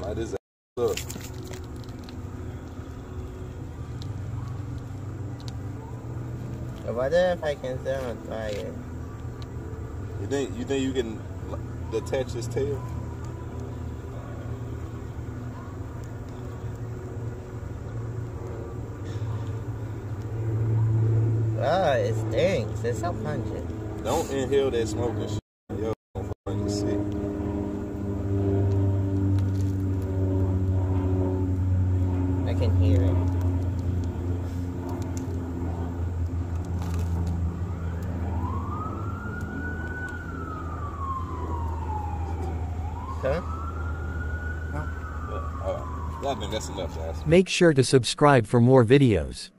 Light his ass up. I wonder if I can set on fire. You think you can detach his tail? Oh, it stinks. It's so pungent. Don't inhale that smoke and shit. Yo, don't fucking sick. I can hear it. Huh? I think that's enough, guys. Make sure to subscribe for more videos.